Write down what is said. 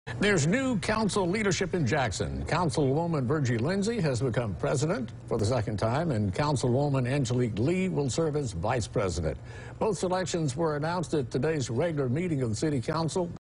There's new council leadership in Jackson. Councilwoman Virgie Lindsay has become president for the second time, and Councilwoman Angelique Lee will serve as vice president. Both selections were announced at today's regular meeting of the City Council.